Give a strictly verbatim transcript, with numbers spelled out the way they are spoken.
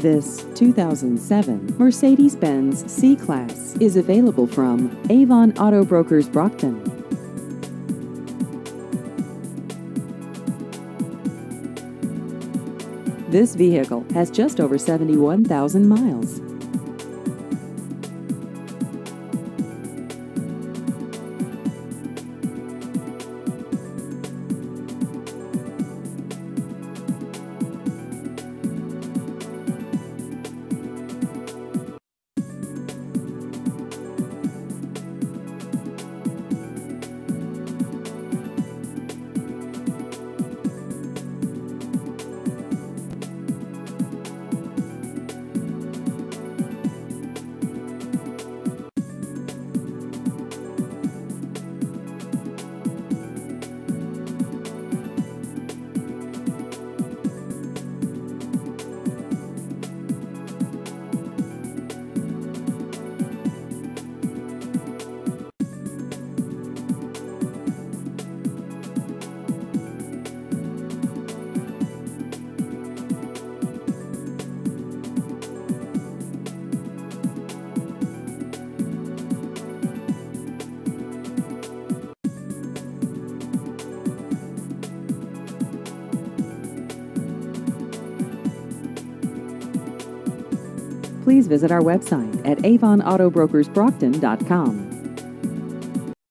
This two thousand seven Mercedes-Benz C-Class is available from Avon Auto Brokers Brockton. This vehicle has just over seventy-one thousand miles. Please visit our website at avon auto brokers brockton dot com.